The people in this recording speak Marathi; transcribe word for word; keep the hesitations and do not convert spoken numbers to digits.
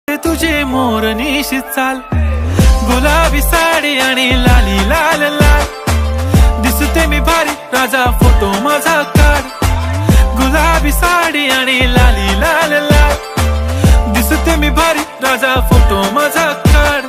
तुझे मोरनीशी चाल, गुलाबी साडी आणि लाली लाल लाल, दिसते मी भारी राजा फोटो माझा काढ, गुलाबी साडी आणि लाली लाल लाल, दिसते मी भारी राजा फोटो माझा काढ।